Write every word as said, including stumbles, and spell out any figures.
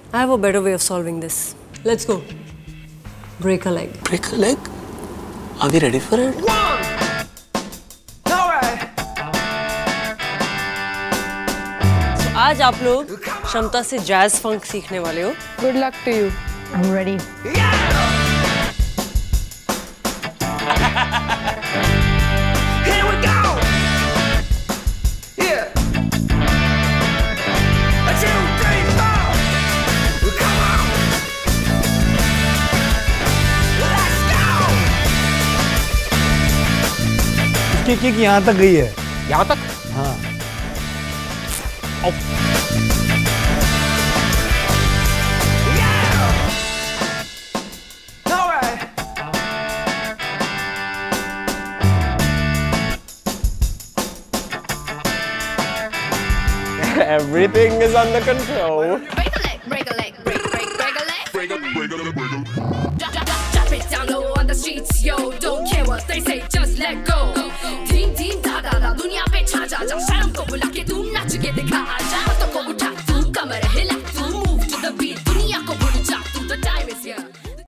I have a better way of solving this. Let's go. Break a leg. Break a leg? Are we ready for it? One! Alright! So, आज आप लोग क्षमता से jazz funk सीखने वाले हो. Good luck to you. I'm ready. Yeah! Here we go! Yeah! A two, three, four! Come on! Let's go! उसकी kick यहाँ तक गई है. यहाँ तक? हाँ. Everything is under control. Break a leg, break a leg, break, break, break a leg. Break a, break a leg, break a leg. Drop, drop, drop it down low on the streets, yo.